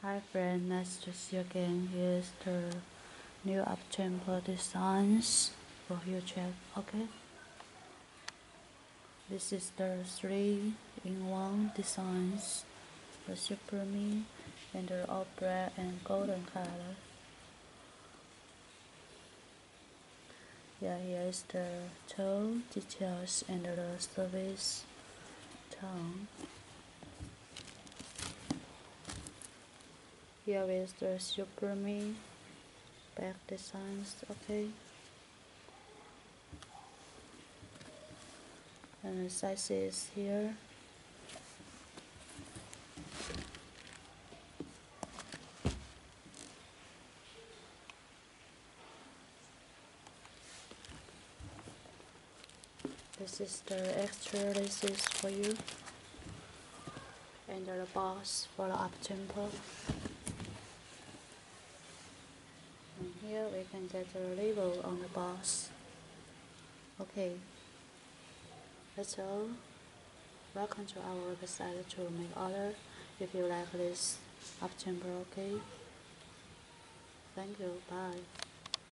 Hi friend, nice to see you again. Here's the new up-tempo designs for you check, okay? This is the 3-in-1 designs, the super me and the all black and golden color. Yeah, here is the toe details and the service tone. Here is the super me back designs, okay? And the sizes here. This is the extra laces for you, and the boss for the up-tempo. And here we can get the label on the boss. Okay, that's all. Welcome to our website to make order if you like this up-tempo, okay? Thank you, bye.